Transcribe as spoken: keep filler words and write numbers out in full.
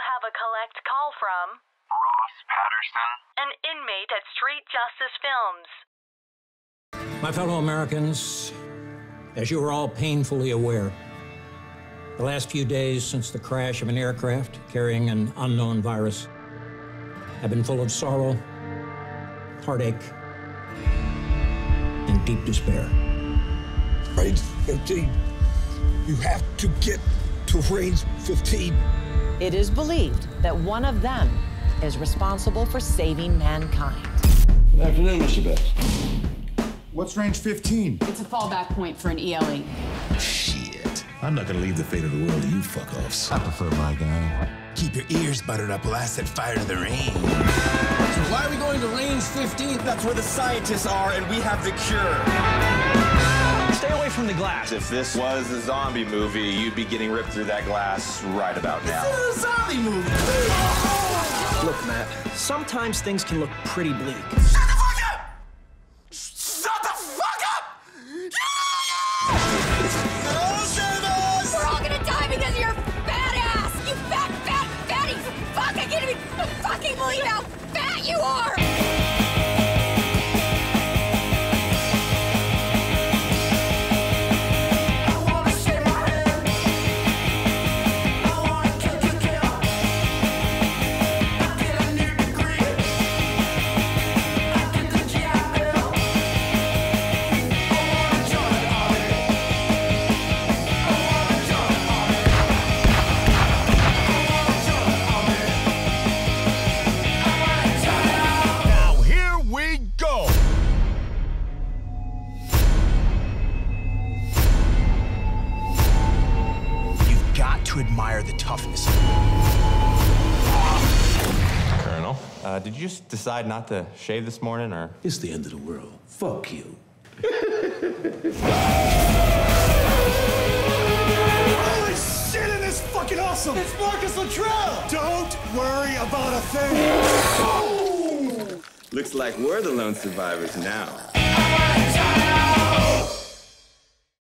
have a collect call from Ross Patterson, an inmate at Street Justice Films. My fellow Americans, as you are all painfully aware, the last few days since the crash of an aircraft carrying an unknown virus have been full of sorrow, heartache, and deep despair. Range fifteen. You have to get to range fifteen. It is believed that one of them is responsible for saving mankind. Good afternoon, Mister Betts. What's range fifteen? It's a fallback point for an E L E. Shit. I'm not gonna leave the fate of the world to you fuck-offs. I prefer my guy. Keep your ears buttered up while I set fire to the range. So why are we going to range fifteen? That's where the scientists are, and we have the cure. Stay away from the glass. If this was a zombie movie, you'd be getting ripped through that glass right about now. This is a zombie movie. Look, Matt, sometimes things can look pretty bleak. Shut the fuck up! Shut the fuck up! We're all gonna die because of your fat ass! You fat, fat, fatty! Fuck, I can't even fucking believe how fat you are! To admire the toughness. Colonel, uh, did you just decide not to shave this morning, or? It's the end of the world. Fuck you. Holy shit, it is fucking awesome! It's Marcus Luttrell! Don't worry about a thing! Looks like we're the lone survivors now.